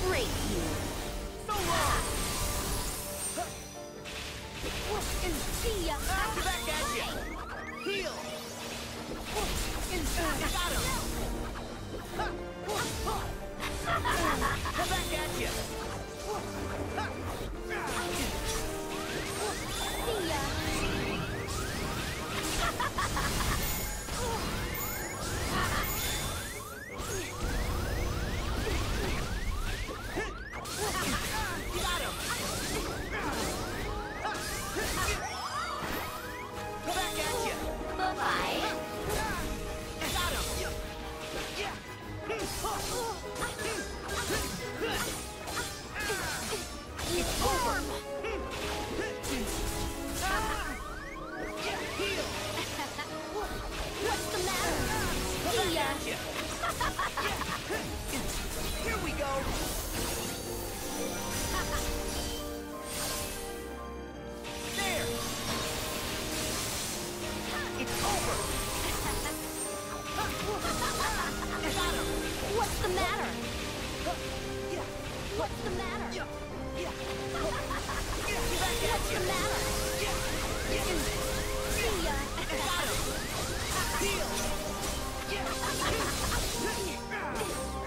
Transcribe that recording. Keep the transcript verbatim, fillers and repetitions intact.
break you. So long! And see ya. Ah, back at you! Heal! And Ah, got him! Back at you! See ya. You got him! Back at you! Bye-bye. Got him! It's over. Heal! What's the matter? See ya. At you! Here we go! There! It's over! Got him! What's the matter? What's the matter? Back at What's you! the matter? See ya. Got him! Heal!